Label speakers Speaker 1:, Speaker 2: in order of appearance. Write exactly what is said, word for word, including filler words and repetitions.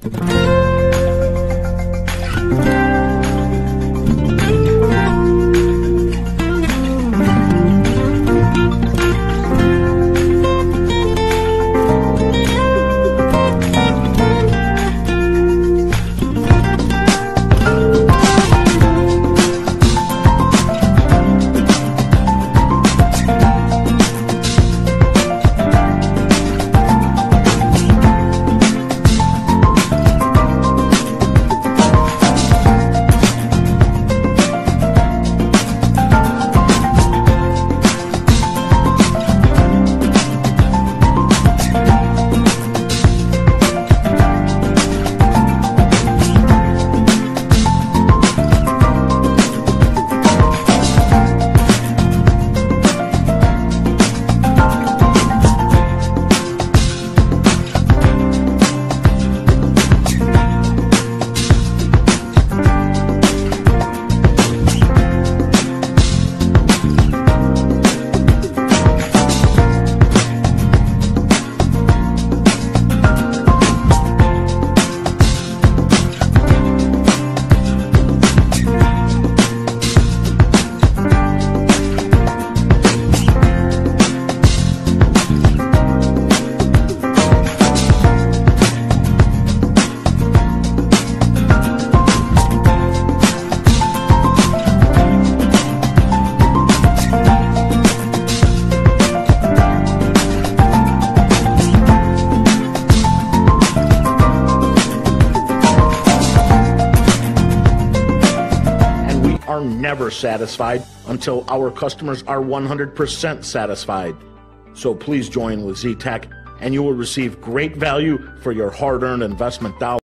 Speaker 1: Are never satisfied until our customers are one hundred percent satisfied. So please join with Z-Tech and you will receive great value for your hard-earned investment dollars.